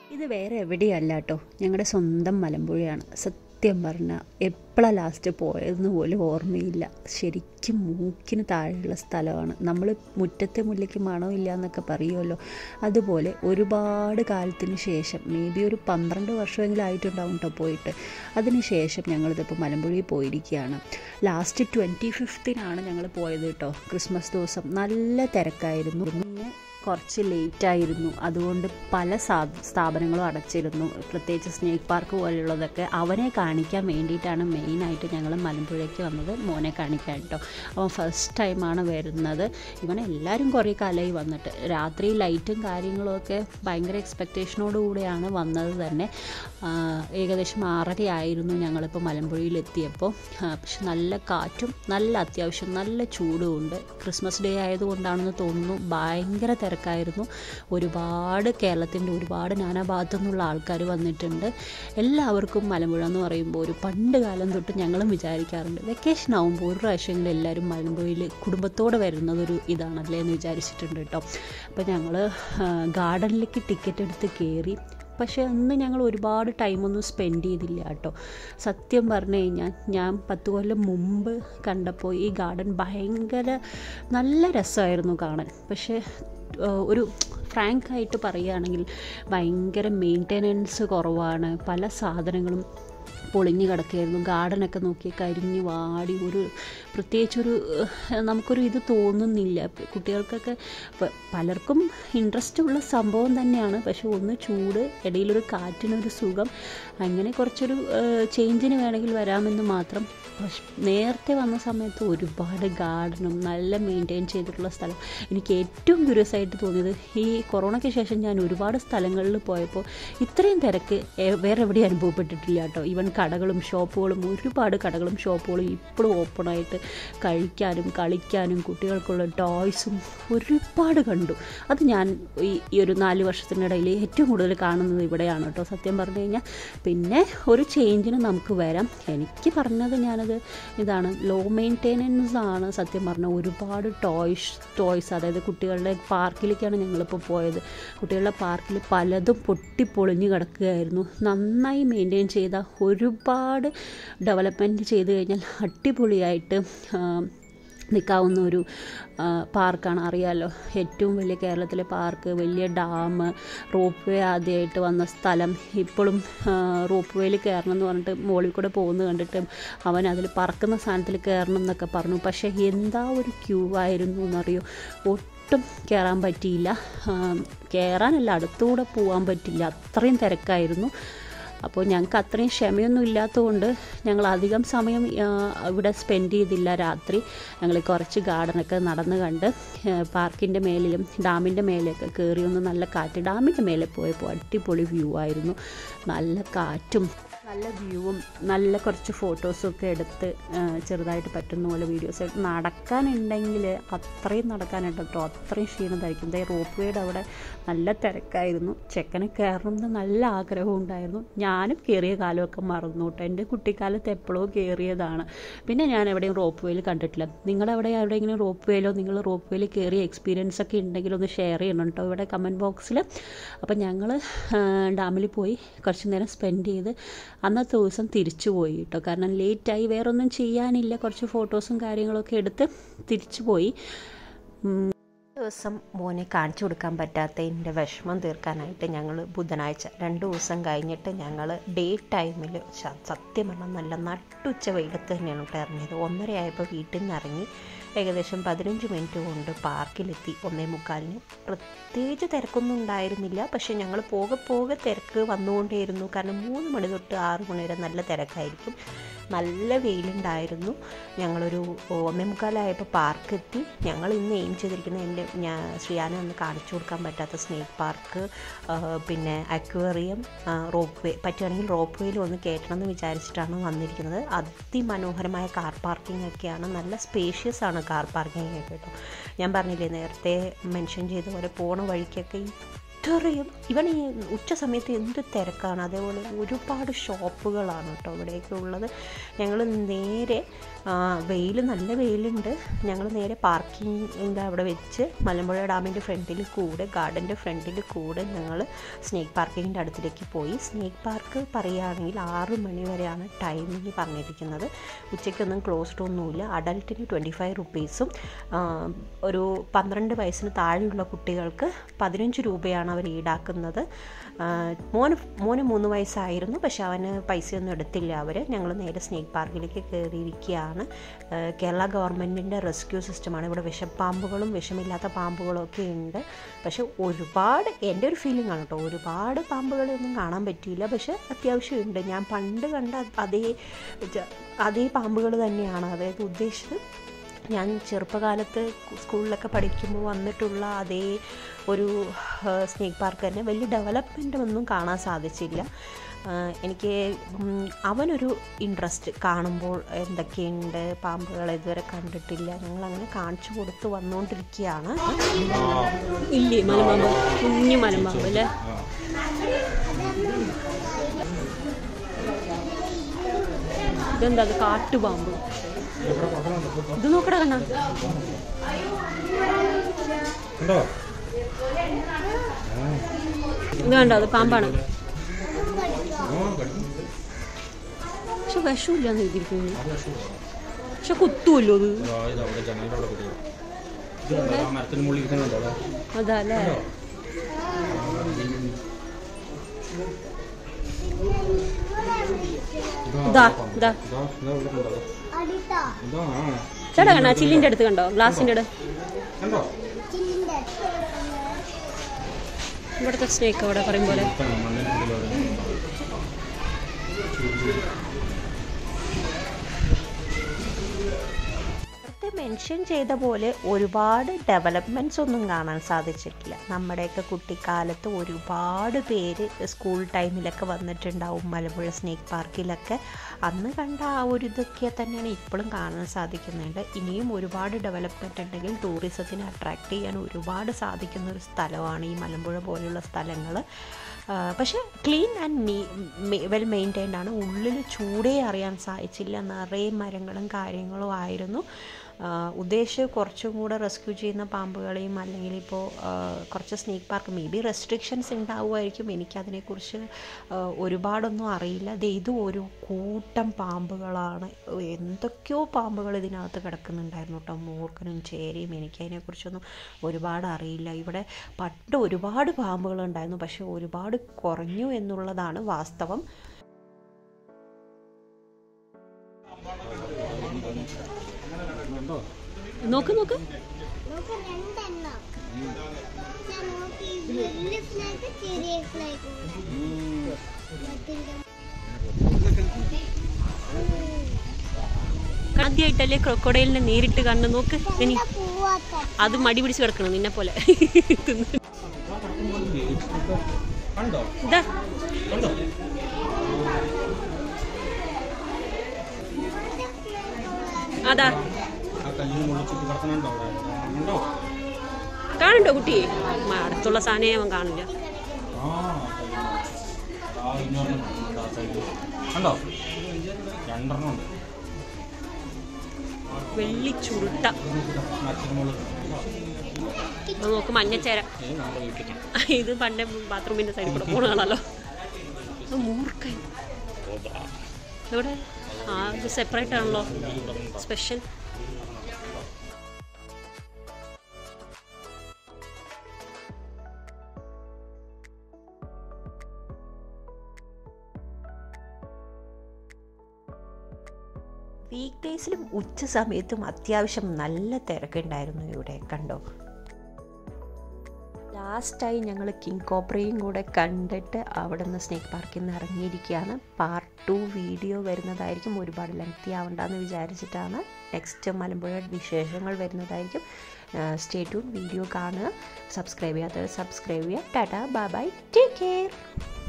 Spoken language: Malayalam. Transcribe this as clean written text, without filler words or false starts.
ഇത് വേറെ എവിടെയല്ല കേട്ടോ, ഞങ്ങളുടെ സ്വന്തം മലമ്പുഴയാണ്. സത്യം പറഞ്ഞാൽ എപ്പോഴാണ് ലാസ്റ്റ് പോയതെന്ന് പോലും ഓർമ്മയില്ല. ശരിക്കും മൂക്കിന് താഴെയുള്ള സ്ഥലമാണ്. നമ്മൾ മുറ്റത്തെ മുല്ലയ്ക്ക് മണമില്ല എന്നൊക്കെ പറയുമല്ലോ, അതുപോലെ ഒരുപാട് കാലത്തിന് ശേഷം, മേ ബി ഒരു 12 വർഷമെങ്കിലും ആയിട്ടുണ്ടാവും കേട്ടോ പോയിട്ട്. അതിന് ശേഷം ഞങ്ങളിതിപ്പോൾ മലമ്പുഴയിൽ പോയിരിക്കുകയാണ്. ലാസ്റ്റ് 25th ഞങ്ങൾ പോയത് കേട്ടോ, ക്രിസ്മസ് ദിവസം. നല്ല തിരക്കായിരുന്നു. പിന്നെ കുറച്ച് ലേറ്റായിരുന്നു, അതുകൊണ്ട് പല സ്ഥാപനങ്ങളും അടച്ചിരുന്നു. പ്രത്യേകിച്ച് സ്നേക്ക് പാർക്ക് പോലെയുള്ളതൊക്കെ. അവനെ കാണിക്കാൻ വേണ്ടിയിട്ടാണ് മെയിനായിട്ട് ഞങ്ങൾ മലമ്പുഴയ്ക്ക് വന്നത്, മോനെ കാണിക്കാൻ കേട്ടോ. അവൻ ഫസ്റ്റ് ടൈമാണ് വരുന്നത്. ഇവനെ എല്ലാവരും കുറേ കാലമായി വന്നിട്ട്. രാത്രി ലൈറ്റും കാര്യങ്ങളുമൊക്കെ ഭയങ്കര എക്സ്പെക്റ്റേഷനോടുകൂടിയാണ് വന്നത് തന്നെ. ഏകദേശം 6:30 ആയിരുന്നു ഞങ്ങളിപ്പോൾ മലമ്പുഴയിലെത്തിയപ്പോൾ. പക്ഷെ നല്ല കാറ്റും അത്യാവശ്യം നല്ല ചൂടുമുണ്ട്. ക്രിസ്മസ് ഡേ ആയതുകൊണ്ടാണെന്ന് തോന്നുന്നു ഭയങ്കര തിരക്കായിരുന്നു. കേരളത്തിൻ്റെ ഒരുപാട് നാനാഭാഗത്തു നിന്നുള്ള ആൾക്കാർ വന്നിട്ടുണ്ട്. എല്ലാവർക്കും മലമ്പുഴ എന്ന് പറയുമ്പോൾ ഒരു പണ്ട് കാലം തൊട്ട് ഞങ്ങളും വിചാരിക്കാറുണ്ട്, വെക്കേഷൻ ആകുമ്പോൾ ഒരു പ്രാവശ്യമെങ്കിലും എല്ലാവരും മലമ്പുഴയിൽ കുടുംബത്തോടെ വരുന്നതൊരു ഇതാണല്ലേ എന്ന് വിചാരിച്ചിട്ടുണ്ട് കേട്ടോ. അപ്പോൾ ഞങ്ങൾ ഗാർഡനിലേക്ക് ടിക്കറ്റ് എടുത്ത് കയറി. പക്ഷേ അന്ന് ഞങ്ങൾ ഒരുപാട് ടൈമൊന്നും സ്പെൻഡ് ചെയ്തില്ല കേട്ടോ. സത്യം പറഞ്ഞു കഴിഞ്ഞാൽ ഞാൻ 10 കൊല്ലം മുമ്പ് കണ്ടപ്പോൾ ഈ ഗാർഡൻ ഭയങ്കര നല്ല രസമായിരുന്നു കാണാൻ. പക്ഷേ ഒരു ഫ്രാങ്കായിട്ട് പറയുകയാണെങ്കിൽ ഭയങ്കര മെയിൻ്റെനൻസ് കുറവാണ്. പല സാധനങ്ങളും പൊളിഞ്ഞ് കിടക്കുകയായിരുന്നു. ഗാർഡനൊക്കെ നോക്കി കരിഞ്ഞ് വാടി, പ്രത്യേകിച്ചൊരു നമുക്കൊരു ഇത് തോന്നുന്നില്ല. കുട്ടികൾക്കൊക്കെ പലർക്കും ഇൻട്രസ്റ്റ് ഉള്ള സംഭവം തന്നെയാണ്. പക്ഷെ ഒന്ന് ചൂട്, ഇടയിലൊരു കാറ്റിനൊരു സുഖം, അങ്ങനെ കുറച്ചൊരു ചേഞ്ചിന് വേണമെങ്കിൽ വരാമെന്ന് മാത്രം. പക്ഷെ നേരത്തെ വന്ന സമയത്ത് ഒരുപാട് ഗാർഡനും നല്ല മെയിൻറ്റെയിൻ ചെയ്തിട്ടുള്ള സ്ഥലം. എനിക്ക് ഏറ്റവും ക്യൂരിയസ് ആയിട്ട് തോന്നിയത്, ഈ കൊറോണയ്ക്ക് ശേഷം ഞാൻ ഒരുപാട് സ്ഥലങ്ങളിൽ പോയപ്പോൾ ഇത്രയും തിരക്ക് വേറെ എവിടെയും അനുഭവപ്പെട്ടിട്ടില്ല കേട്ടോ. ഈവൻ കടകളും ഷോപ്പുകളും, ഒരുപാട് കടകളും ഷോപ്പുകളും ഇപ്പോഴും ഓപ്പണായിട്ട് കഴിക്കാനും കളിക്കാനും കുട്ടികൾക്കുള്ള ടോയ്സും ഒരുപാട് കണ്ടു. അത് ഞാൻ ഈ ഒരു 4 വർഷത്തിനിടയിൽ ഏറ്റവും കൂടുതൽ കാണുന്നത് ഇവിടെയാണ് കേട്ടോ, സത്യം പറഞ്ഞു കഴിഞ്ഞാൽ. പിന്നെ ഒരു ചേഞ്ചിന് നമുക്ക് വരാം. എനിക്ക് പറഞ്ഞത് ഇതാണ്, ലോ മെയിൻ്റെനൻസ് ആണ് സത്യം പറഞ്ഞാൽ. ഒരുപാട് ടോയ്സ്, അതായത് കുട്ടികളുടെ പാർക്കിലേക്കാണ് ഞങ്ങളിപ്പോൾ പോയത്. കുട്ടികളുടെ പാർക്കിൽ പലതും പൊട്ടിപ്പൊളിഞ്ഞ് കിടക്കുകയായിരുന്നു. നന്നായി മെയിൻറ്റെയിൻ ചെയ്ത, ഒരുപാട് ഡെവലപ്മെൻറ്റ് ചെയ്ത് കഴിഞ്ഞാൽ അടിപൊളിയായിട്ട് നിൽക്കാവുന്ന ഒരു പാർക്കാണ്. അറിയാമല്ലോ, ഏറ്റവും വലിയ കേരളത്തിലെ പാർക്ക്, വലിയ ഡാം, റോപ്പ് വേ ആദ്യമായിട്ട് വന്ന സ്ഥലം. ഇപ്പോഴും റോപ്പ് വേയിൽ കയറണം എന്ന് പറഞ്ഞിട്ട് മുകളിൽ കൂടെ പോകുന്നത് കണ്ടിട്ട് അവൻ അതിൽ പറക്കുന്ന സാധനത്തിൽ കയറണം എന്നൊക്കെ പറഞ്ഞു. പക്ഷേ എന്താ ഒരു ക്യൂ ആയിരുന്നു എന്നറിയോ, ഒട്ടും കയറാൻ പറ്റിയില്ല. കയറാനല്ല, അടുത്തുകൂടെ പോകാൻ പറ്റില്ല, അത്രയും തിരക്കായിരുന്നു. അപ്പോൾ ഞങ്ങൾക്ക് അത്രയും ക്ഷമയൊന്നും ഇല്ലാത്തതുകൊണ്ട് ഞങ്ങൾ അധികം സമയം ഇവിടെ സ്പെൻഡ് ചെയ്തില്ല. രാത്രി ഞങ്ങൾ കുറച്ച് ഗാർഡനൊക്കെ നടന്ന് കണ്ട്, പാർക്കിൻ്റെ മേലിലും ഡാമിൻ്റെ മേലെയൊക്കെ കയറി ഒന്ന് നല്ല കാറ്റ്. ഡാമിൻ്റെ മേലെ പോയപ്പോൾ അടിപൊളി വ്യൂ ആയിരുന്നു. നല്ല കാറ്റും നല്ല വ്യൂവും നല്ല കുറച്ച് ഫോട്ടോസൊക്കെ എടുത്ത് ചെറുതായിട്ട് പറ്റുന്ന പോലെ വീഡിയോസ് എടുത്ത്. നടക്കാനുണ്ടെങ്കിൽ അത്രയും നടക്കാനായിട്ട് കേട്ടോ, അത്രയും ക്ഷീണതായിരിക്കും. റോപ്പ് വേയുടെ അവിടെ നല്ല തിരക്കായിരുന്നു. ചെക്കനെ കയറണം എന്ന് നല്ല ആഗ്രഹം ഉണ്ടായിരുന്നു. ഞാനും കയറിയ കാലമൊക്കെ മറന്നു കേട്ടോ. എൻ്റെ കുട്ടിക്കാലത്ത് എപ്പോഴോ കയറിയതാണ്. പിന്നെ ഞാൻ എവിടെയും റോപ്പ് വേയിൽ കണ്ടിട്ടില്ല. നിങ്ങളവിടെ എവിടെയെങ്കിലും റോപ്പ് വേയിലോ, നിങ്ങൾ റോപ്പ് വേയിൽ കയറിയ എക്സ്പീരിയൻസ് ഒക്കെ ഉണ്ടെങ്കിൽ ഒന്ന് ഷെയർ ചെയ്യണം കേട്ടോ ഇവിടെ കമൻറ്റ് ബോക്സിൽ. അപ്പം ഞങ്ങൾ ഡാമിൽ പോയി കുറച്ച് നേരം സ്പെൻഡ് ചെയ്ത് അന്നത്തെ ദിവസം തിരിച്ചു പോയി കേട്ടോ. കാരണം ലേറ്റായി, വേറൊന്നും ചെയ്യാനില്ല. കുറച്ച് ഫോട്ടോസും കാര്യങ്ങളൊക്കെ എടുത്ത് തിരിച്ചു പോയി. ദിവസം മോനെ കാണിച്ചു കൊടുക്കാൻ പറ്റാത്തതിൻ്റെ വിഷമം തീർക്കാനായിട്ട് ഞങ്ങൾ ബുധനാഴ്ച 2 ദിവസം കഴിഞ്ഞിട്ട് ഞങ്ങൾ ഡേ ടൈമിൽ, സത്യം പറഞ്ഞാൽ നല്ല നട്ടുച്ച വെയിലത്ത് തന്നെയാണ് കേട്ടോ ഇറങ്ങിയത്. 1:30 ആയപ്പോൾ വീട്ടിൽ നിന്ന് ഇറങ്ങി. ഏകദേശം 15 മിനിറ്റ് കൊണ്ട് പാർക്കിലെത്തി. 1:45. പ്രത്യേകിച്ച് തിരക്കൊന്നും ഉണ്ടായിരുന്നില്ല. പക്ഷേ ഞങ്ങൾ പോകെ തിരക്ക് വന്നുകൊണ്ടേയിരുന്നു. കാരണം 3 മണി തൊട്ട് 6 മണി വരെ നല്ല തിരക്കായിരിക്കും. നല്ല വെയിലുണ്ടായിരുന്നു. ഞങ്ങളൊരു 1:45 ആയപ്പോൾ പാർക്കെത്തി. ഞങ്ങൾ ഇന്ന് എയിം ചെയ്തിരിക്കുന്നത്, ശ്രീയാനെ ഒന്ന് കാണിച്ചു കൊടുക്കാൻ പറ്റാത്ത സ്നേക്ക് പാർക്ക്, പിന്നെ അക്വേറിയം, റോപ്പ് വേ, പറ്റുകയാണെങ്കിൽ റോപ്പ് വേയിൽ ഒന്ന് കയറ്റണം എന്ന് വിചാരിച്ചിട്ടാണ് വന്നിരിക്കുന്നത്. അതിമനോഹരമായ കാർ പാർക്കിംഗ് ഒക്കെയാണ്. നല്ല സ്പേഷ്യസ് ആണ് കാർ പാർക്കിംഗ് ഒക്കെ കേട്ടോ. ഞാൻ പറഞ്ഞില്ലേ നേരത്തെ മെൻഷൻ ചെയ്ത പോലെ, പോണ വഴിക്കൊക്കെ ഇത്രയും, ഇവൻ ഈ ഉച്ച സമയത്ത് എന്ത് തിരക്കാണ്. അതേപോലെ ഒരുപാട് ഷോപ്പുകളാണ് കേട്ടോ ഇവിടെയൊക്കെ ഉള്ളത്. ഞങ്ങൾ നേരെ നല്ല വെയിലുണ്ട്. ഞങ്ങൾ നേരെ പാർക്കിങ്ങിൻ്റെ അവിടെ വെച്ച് മലമ്പുഴ ഡാമിൻ്റെ ഫ്രണ്ടിൽ കൂടെ ഗാർഡൻ്റെ ഫ്രണ്ടിൽ കൂടെ ഞങ്ങൾ സ്നേക്ക് പാർക്കിങ്ങിൻ്റെ അടുത്തിലേക്ക് പോയി. സ്നേക്ക് പാർക്ക് പറയുകയാണെങ്കിൽ 6 മണി വരെയാണ് ടൈമിങ് പറഞ്ഞിരിക്കുന്നത്. ഉച്ചയ്ക്കൊന്നും ക്ലോസ്ഡ് ഒന്നുമില്ല. അഡൽട്ടിന് 25 റുപ്പീസും ഒരു 12 വയസ്സിന് താഴെയുള്ള കുട്ടികൾക്ക് 15 രൂപയാണ് അവർ ഈടാക്കുന്നത്. മോന് 3 വയസ്സായിരുന്നു, പക്ഷെ അവന് പൈസയൊന്നും എടുത്തില്ല അവർ. ഞങ്ങൾ നേരെ സ്നേക്ക് പാർക്കിലേക്ക് കയറിയിരിക്കുകയാണ്. കേരള ഗവൺമെൻറ്റിൻ്റെ റെസ്ക്യൂ സിസ്റ്റമാണ്. ഇവിടെ വിഷപ്പാമ്പുകളും വിഷമില്ലാത്ത പാമ്പുകളും ഒക്കെ ഉണ്ട്. പക്ഷെ ഒരുപാട്, എൻ്റെ ഒരു ഫീലിംഗ് ആണ് കേട്ടോ, ഒരുപാട് പാമ്പുകളൊന്നും കാണാൻ പറ്റിയില്ല, പക്ഷെ അത്യാവശ്യമുണ്ട്. ഞാൻ പണ്ട് കണ്ട അതേ പാമ്പുകൾ തന്നെയാണ്. അതായത് ഉദ്ദേശിച്ചത് ഞാൻ ചെറുപ്പകാലത്ത് സ്കൂളിലൊക്കെ പഠിക്കുമ്പോൾ വന്നിട്ടുള്ള അതേ ഒരു സ്നേക്ക് പാർക്ക് തന്നെ. വലിയ ഡെവലപ്മെൻ്റ് ഒന്നും കാണാൻ സാധിച്ചില്ല. എനിക്ക് അവനൊരു ഇൻട്രസ്റ്റ്, കാണുമ്പോൾ എന്തൊക്കെയുണ്ട്, പാമ്പുകൾ ഇതുവരെ കണ്ടിട്ടില്ല. ഞങ്ങളങ്ങനെ കാണിച്ചു കൊടുത്ത് വന്നുകൊണ്ടിരിക്കുകയാണ്. ഇല്ലേ മലമ്പാമ്പ്, കുഞ്ഞു മലമ്പാമ്പ് അല്ലേ? ഇതെന്താ, അത് കാട്ടുപാമ്പ്. ഇത് നോക്കടാ കണ്ണാ, ഇത് കണ്ടോ, അത് പാമ്പാണ്. പക്ഷെ വിഷമില്ലാന്ന് എഴുതിയിരിക്കുന്നു, പക്ഷെ കുത്തുമല്ലോ അത്. അതല്ലേ, ഇതാ ഇതാ ചേട്ടാ കണ്ണാ, ചില്ലിൻ്റെ അടുത്ത് കണ്ടോ, ഗ്ലാസിൻ്റെ അടുത്ത്. ഇവിടുത്തെ സ്നേക്ക് അവിടെ പറയും പോലെ. മെൻഷൻ ചെയ്ത പോലെ ഒരുപാട് ഡെവലപ്മെൻറ്റ്സ് ഒന്നും കാണാൻ സാധിച്ചിട്ടില്ല. നമ്മുടെയൊക്കെ കുട്ടിക്കാലത്ത് ഒരുപാട് പേര് സ്കൂൾ ടൈമിലൊക്കെ വന്നിട്ടുണ്ടാവും മലമ്പുഴ സ്നേക്ക് പാർക്കിലൊക്കെ. അന്ന് കണ്ട ആ ഒരു ഇതൊക്കെ തന്നെയാണ് ഇപ്പോഴും കാണാൻ സാധിക്കുന്നുണ്ട്. ഇനിയും ഒരുപാട് ഡെവലപ്മെൻറ്റ് ഉണ്ടെങ്കിൽ ടൂറിസത്തിനെ അട്രാക്റ്റ് ചെയ്യാൻ ഒരുപാട് സാധിക്കുന്ന ഒരു സ്ഥലമാണ് ഈ മലമ്പുഴ പോലെയുള്ള സ്ഥലങ്ങൾ. പക്ഷേ ക്ലീൻ ആൻഡ് വെൽ മെയിൻറ്റൈൻഡ് ആണ്. ഉള്ളിൽ ചൂടേ അറിയാൻ സാധിച്ചില്ല, നിറയെ മരങ്ങളും കാര്യങ്ങളും ആയിരുന്നു. ഉദ്ദേശിച്ച് കുറച്ചും കൂടെ റെസ്ക്യൂ ചെയ്യുന്ന പാമ്പുകളെയും, അല്ലെങ്കിൽ ഇപ്പോൾ കുറച്ച് snake park may be restrictions ഉണ്ടാവുമായിരിക്കും. എനിക്കതിനെക്കുറിച്ച് ഒരുപാടൊന്നും അറിയില്ല. ഇത് ഒരു കൂട്ടം പാമ്പുകളാണ്, എന്തൊക്കെയോ പാമ്പുകൾ ഇതിനകത്ത് കിടക്കുന്നുണ്ടായിരുന്നു കേട്ടോ, മൂർഖനും ചേരയും. എനിക്കതിനെക്കുറിച്ചൊന്നും ഒരുപാട് അറിയില്ല. ഇവിടെ പണ്ട് ഒരുപാട് പാമ്പുകളുണ്ടായിരുന്നു, പക്ഷെ ഒരുപാട് കുറഞ്ഞു എന്നുള്ളതാണ് വാസ്തവം. നോക്ക് നോക്ക്, ആദ്യമായിട്ടല്ലേ ക്രൊക്കോഡൈലിനെ നേരിട്ട് കണ്ണ് നോക്ക്. ഇനി അത് മടി പിടിച്ച് കിടക്കണം നിന്നെ പോലെ. ഇതാ അതാ കാണണ്ടോ കുട്ടി? അടുത്തുള്ള സാധനേ അവൻ കാണില്ല. വെള്ളി ചുരുട്ട നോക്ക്, മഞ്ഞച്ചേര. ഇത് പണ്ടേ ബാത്റൂമിന്റെ സൈഡിൽ കൂടെ പോണതാണല്ലോ. മൂർക്കൻ ഇവിടെ ഇത് സെപ്പറേറ്റ് ആണല്ലോ, സ്പെഷ്യൽ. വീക്ക് ഡേയ്സിലും ഉച്ച സമയത്തും അത്യാവശ്യം നല്ല തിരക്കുണ്ടായിരുന്നു ഇവിടെ, കണ്ടോ. ലാസ്റ്റായി ഞങ്ങൾ കിങ് കോബ്രയും കൂടെ കണ്ടിട്ട് അവിടെ നിന്ന് സ്നേക്ക് പാർക്കിൽ നിന്ന് ഇറങ്ങിയിരിക്കുകയാണ്. പാർട്ട് 2 വീഡിയോ വരുന്നതായിരിക്കും. ഒരുപാട് ലെങ്തി ആവണ്ടെന്ന് വിചാരിച്ചിട്ടാണ്. നെക്സ്റ്റ് മലമ്പുഴ വിശേഷങ്ങൾ വരുന്നതായിരിക്കും. സ്റ്റേ ട്യൂൺ, വീഡിയോ കാണുക. സബ്സ്ക്രൈബ് ചെയ്യാത്തവർ സബ്സ്ക്രൈബ് ചെയ്യുക. Tata, bye bye, take care.